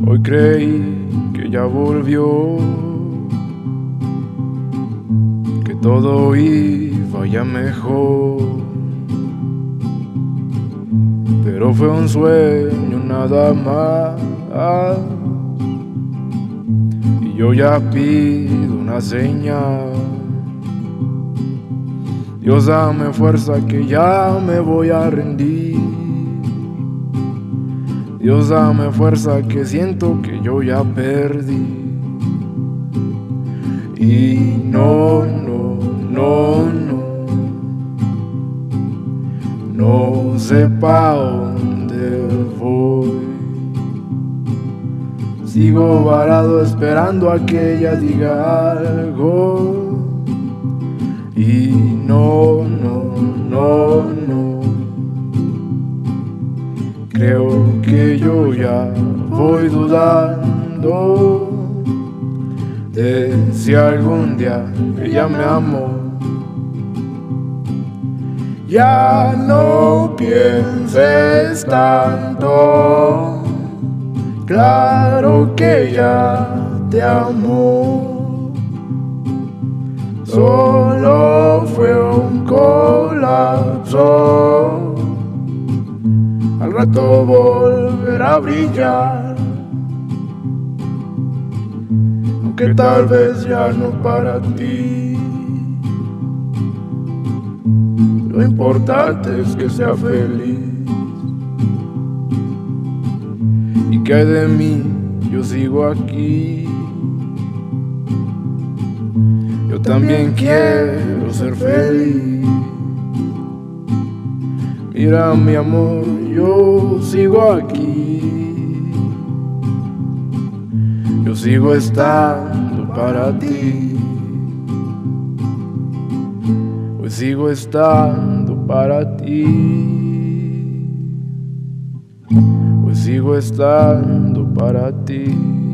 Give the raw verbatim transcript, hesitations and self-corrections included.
Hoy creí que ya volvió, que todo iba ya mejor, pero fue un sueño nada más. Y yo ya pido una señal. Dios, dame fuerza que ya me voy a rendir. Dios, dame fuerza que siento que yo ya perdí. Y no, no, no, no, no sé pa' dónde voy. Sigo varado esperando a que ella diga algo. Y no, no, no, no, creo que yo ya voy dudando de si algún día ella me amó. Ya no pienses tanto, claro que ya te amó. Solo fue un colapso, al rato volverá a brillar, aunque tal vez ya no para ti. Lo importante es que sea feliz. ¿Y qué hay de mí? Yo sigo aquí. Yo también quiero ser feliz. Mira mi amor, yo sigo aquí. Yo sigo estando para ti. Hoy sigo estando para ti. Hoy sigo estando para ti.